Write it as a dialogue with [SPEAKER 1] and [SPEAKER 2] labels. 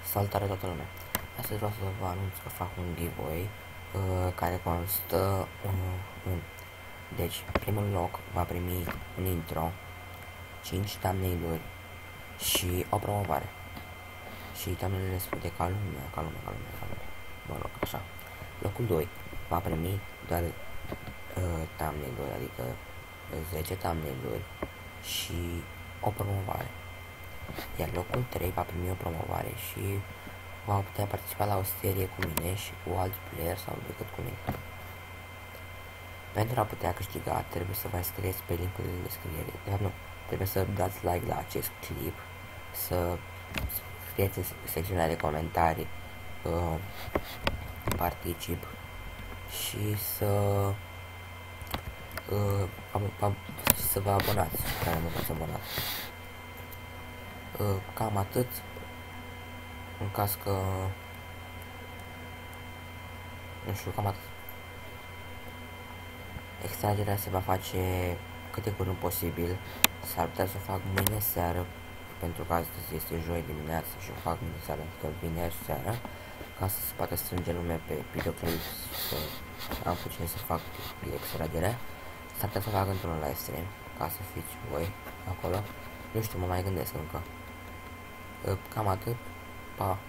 [SPEAKER 1] Salutare toată lumea! Astăzi vreau să vă anunț că fac un giveaway care constă deci, primul loc va primi un intro, 5 thumbnail-uri și o promovare. Și thumbnail-urile sunt de ca lumea. Mă rog, așa. Locul 2 va primi doar thumbnail-uri, adică 10 thumbnail-uri și o promovare. Iar locul 3 va primi o promovare și va putea participa la o serie cu mine și cu alți player sau decât cu mine. Pentru a putea câștiga, trebuie să vă înscrieți pe linkul de descriere. De fapt, nu, trebuie să dați like la acest clip, să scrieți în secțiunea de comentarii particip și să vă abonați, care nu v-ați abonat. Cam atât. În caz că nu știu, cam atât. Extragerea se va face cât de curând posibil. S-ar putea să o fac mâine seară, pentru că astăzi este joi dimineață și o fac mâine seară, adică vineri seara, ca să se poată strânge lume pe videoclip, să am cu cine să fac extragerea. S-ar putea să o fac într-un live stream, ca să fiți voi acolo. Nu știu, mă mai gândesc încă. Cam atât. Pa!